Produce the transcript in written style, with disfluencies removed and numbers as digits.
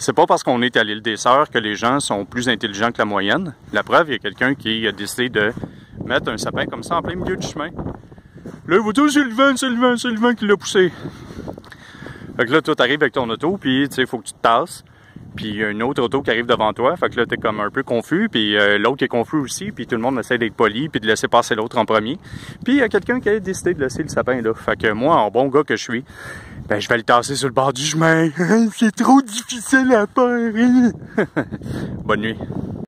C'est pas parce qu'on est à l'île des Sœurs que les gens sont plus intelligents que la moyenne. La preuve, il y a quelqu'un qui a décidé de mettre un sapin comme ça en plein milieu du chemin. Là, il va dire, c'est le vent qui l'a poussé. Fait que là, toi, t'arrives avec ton auto, puis tu sais, il faut que tu te tasses. Puis il y a une autre auto qui arrive devant toi, fait que là, t'es comme un peu confus, puis l'autre est confus aussi, puis tout le monde essaie d'être poli, puis de laisser passer l'autre en premier. Puis il y a quelqu'un qui a décidé de laisser le sapin là. Fait que moi, en bon gars que je suis, ben je vais le tasser sur le bord du chemin. C'est trop difficile à faire. Bonne nuit.